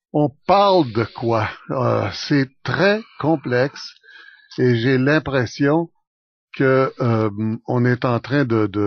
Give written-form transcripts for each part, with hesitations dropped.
on parle de quoi? C'est très complexe et j'ai l'impression que on est en train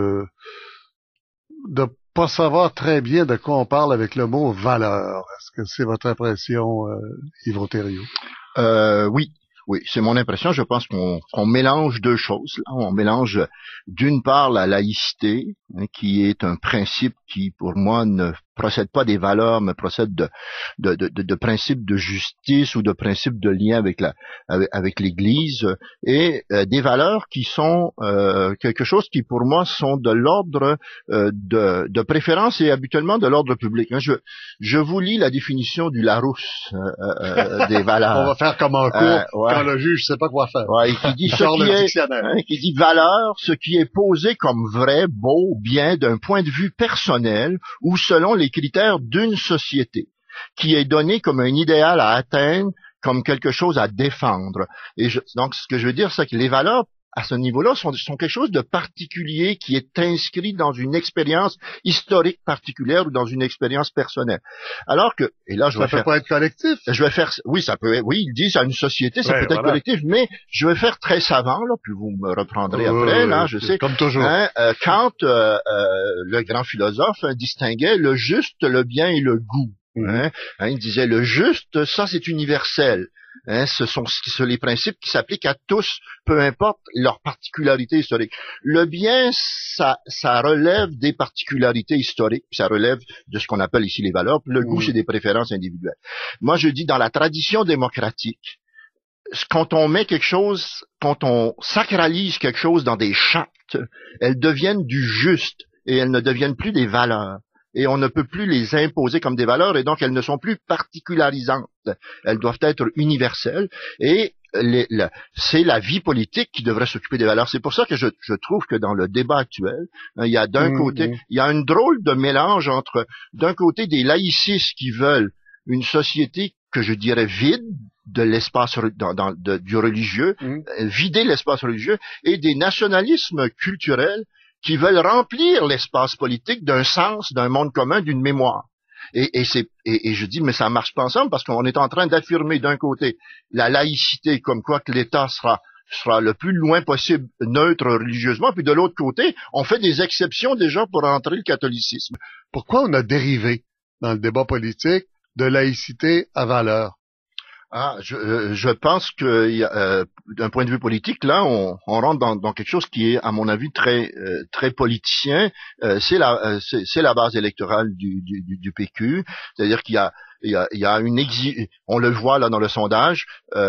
de pas savoir très bien de quoi on parle avec le mot valeur. Est-ce que c'est votre impression, Yves Thériault? Oui, oui, c'est mon impression. Je pense qu'on mélange deux choses. Là. On mélange d'une part la laïcité, hein, qui est un principe qui, pour moi, ne procède pas des valeurs, mais procède de principes de justice ou de principes de lien avec l'Église, et des valeurs qui sont quelque chose qui, pour moi, sont de l'ordre de préférence et habituellement de l'ordre public. Je vous lis la définition du Larousse des valeurs. On va faire comme en cours, ouais. Quand le juge sait pas quoi faire. Ouais, qui dit qui dit valeur, ce qui est posé comme vrai, beau, bien d'un point de vue personnel ou selon les critères d'une société, qui est donné comme un idéal à atteindre, comme quelque chose à défendre. Donc, ce que je veux dire, c'est que les valeurs, à ce niveau-là, sont quelque chose de particulier qui est inscrit dans une expérience historique particulière ou dans une expérience personnelle. Alors que, et là, ça peut pas être collectif. Oui, ça peut, oui, ils disent à une société, ça peut être collectif, mais je vais faire très savant, là, puis vous me reprendrez après, là, je sais. Comme toujours. Kant, le grand philosophe, distinguait le juste, le bien et le goût. Il disait le juste, ça c'est universel. Ce sont les principes qui s'appliquent à tous, peu importe leur particularité historique. Le bien, ça relève des particularités historiques, ça relève de ce qu'on appelle ici les valeurs. Le goût, c'est des préférences individuelles. Moi, je dis dans la tradition démocratique, quand on sacralise quelque chose dans des chartes, elles deviennent du juste et elles ne deviennent plus des valeurs. Et on ne peut plus les imposer comme des valeurs, et donc elles ne sont plus particularisantes. Elles doivent être universelles, et c'est la vie politique qui devrait s'occuper des valeurs. C'est pour ça que je trouve que dans le débat actuel, il y a d'un côté, il y a une drôle de mélange entre, d'un côté, des laïcistes qui veulent une société que je dirais vide de l'espace du religieux, vider l'espace religieux, et des nationalismes culturels qui veulent remplir l'espace politique d'un sens, d'un monde commun, d'une mémoire. Et je dis, mais ça marche pas ensemble, parce qu'on est en train d'affirmer d'un côté la laïcité, comme quoi que l'État sera le plus loin possible neutre religieusement, puis de l'autre côté, on fait des exceptions déjà pour entrer le catholicisme. Pourquoi on a dérivé dans le débat politique de laïcité à valeur? Je pense que d'un point de vue politique, là, on rentre dans quelque chose qui est, à mon avis, très politicien. C'est la base électorale du PQ, c'est-à-dire qu'il y a on le voit là dans le sondage,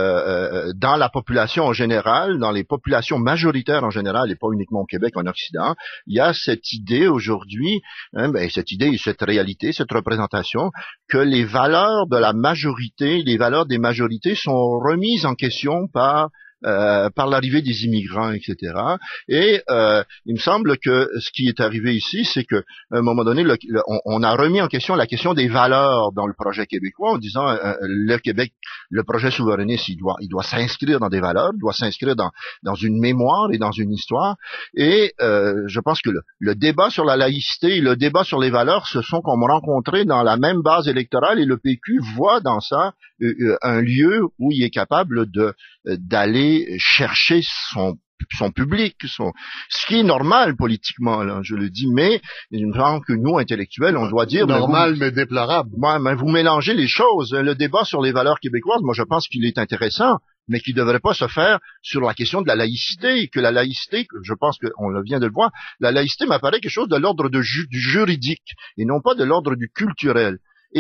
dans la population en général, dans les populations majoritaires en général, et pas uniquement au Québec, en Occident, il y a cette idée aujourd'hui, cette idée, cette réalité, cette représentation, que les valeurs de la majorité, les valeurs des majorités sont remises en question par l'arrivée des immigrants, etc. Et il me semble que ce qui est arrivé ici, c'est que à un moment donné, on a remis en question la question des valeurs dans le projet québécois, en disant le Québec, le projet souverainiste, il doit s'inscrire dans des valeurs, il doit s'inscrire dans une mémoire et dans une histoire. Et je pense que le débat sur la laïcité et le débat sur les valeurs se sont comme rencontrés dans la même base électorale, et le PQ voit dans ça un lieu où il est capable d'aller chercher son public, ce qui est normal politiquement, là, je le dis, mais il me semble que nous, intellectuels, on doit dire... Normal, mais déplorable. Mais vous mélangez les choses. Le débat sur les valeurs québécoises, moi, je pense qu'il est intéressant, mais qui ne devrait pas se faire sur la question de la laïcité, que la laïcité, je pense qu'on vient de le voir, la laïcité m'apparaît quelque chose de l'ordre du juridique, et non pas de l'ordre du culturel.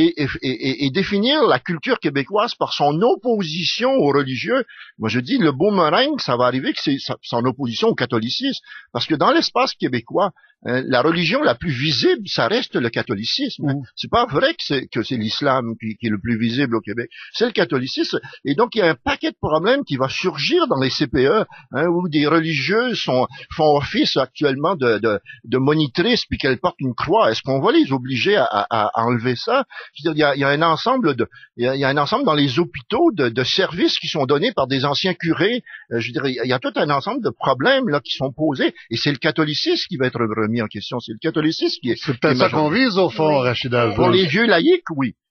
Et définir la culture québécoise par son opposition aux religieux, moi je dis le boomerang, ça va arriver que c'est son opposition au catholicisme, parce que dans l'espace québécois, la religion la plus visible, ça reste le catholicisme. C'est pas vrai que c'est l'islam qui est le plus visible au Québec, c'est le catholicisme. Et donc il y a un paquet de problèmes qui va surgir dans les CPE, où des religieuses font office actuellement de monitrices, puis qu'elles portent une croix. Est-ce qu'on va les obliger à enlever ça? Je veux dire, il y a un ensemble dans les hôpitaux de services qui sont donnés par des anciens curés. Je veux dire, il y a tout un ensemble de problèmes là qui sont posés, et c'est le catholicisme qui va être remis en question. C'est le catholicisme qui est... C'est peut-être ça qu'on vise au fond, Rachida. Pour les vieux laïcs, oui.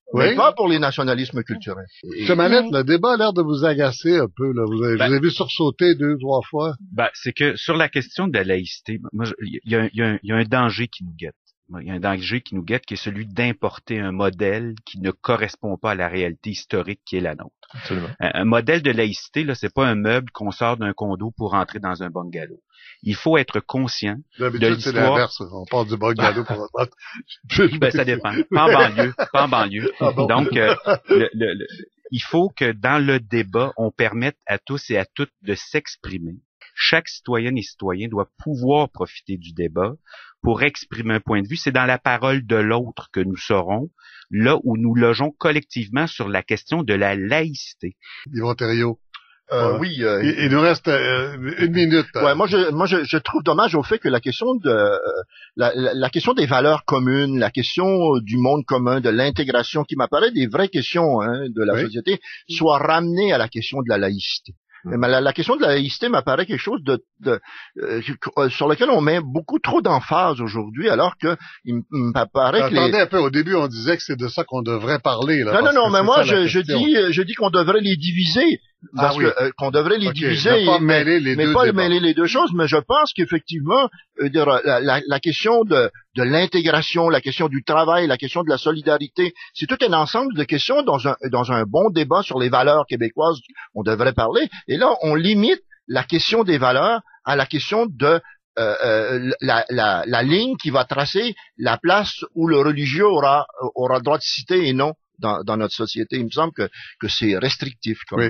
mais pas pour les nationalismes culturels. M. Mallette, le débat a l'air de vous agacer un peu, là. Vous avez vu sursauter 2 ou 3 fois. C'est que sur la question de la laïcité, il y a un danger qui nous guette. Il y a un danger qui nous guette, qui est celui d'importer un modèle qui ne correspond pas à la réalité historique qui est la nôtre. Absolument. Un modèle de laïcité, là, c'est pas un meuble qu'on sort d'un condo pour entrer dans un bungalow. Il faut être conscient de l'histoire. C'est l'inverse. On part du bungalow pour ça dépend. Pas en banlieue. Ah bon. Donc, il faut que dans le débat, on permette à tous et à toutes de s'exprimer. Chaque citoyenne et citoyen doit pouvoir profiter du débat pour exprimer un point de vue. C'est dans la parole de l'autre que nous serons, là où nous logeons collectivement sur la question de la laïcité. Yvon Thériault. Oui. Il nous reste 1 minute. Ouais, moi je trouve dommage au fait que la question de la question des valeurs communes, la question du monde commun, de l'intégration, qui m'apparaît des vraies questions de la société, soit ramenée à la question de la laïcité. Mais la question de la laïcité m'apparaît quelque chose sur lequel on met beaucoup trop d'emphase aujourd'hui, alors que il m'apparaît que attendez un peu, au début on disait que c'est de ça qu'on devrait parler. Là, non, mais moi je dis qu'on devrait les diviser. Parce qu'on devrait les diviser, mais pas mêler les deux choses. Mais je pense qu'effectivement, la question de l'intégration, la question du travail, la question de la solidarité, c'est tout un ensemble de questions dans un bon débat sur les valeurs québécoises. On devrait parler. Et là, on limite la question des valeurs à la question de la ligne qui va tracer la place où le religieux aura le droit de citer et non dans notre société. Il me semble que c'est restrictif.